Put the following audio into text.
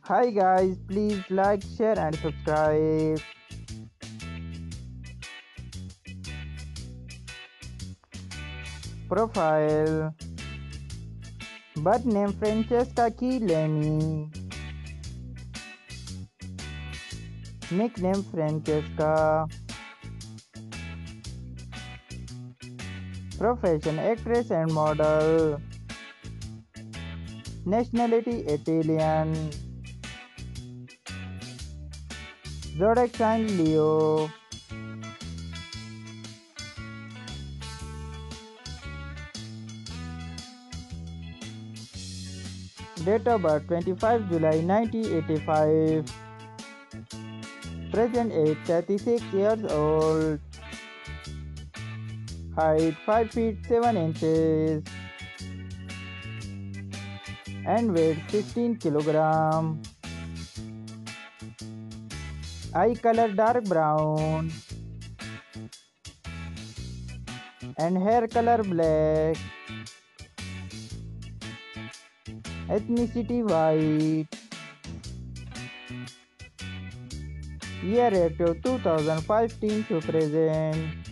Hi guys, please like, share and subscribe. Profile. Birth name Francesca Chillemi. Nickname Francesca. Profession actress and model. Nationality Italian. Zodiac sign Leo. Date of birth 25 July 1985. Present age 36 years old. Height 5 feet 7 inches. And weight 16 kilogram. Eye color dark brown. And hair color black. Ethnicity white. Year active 2015 to present.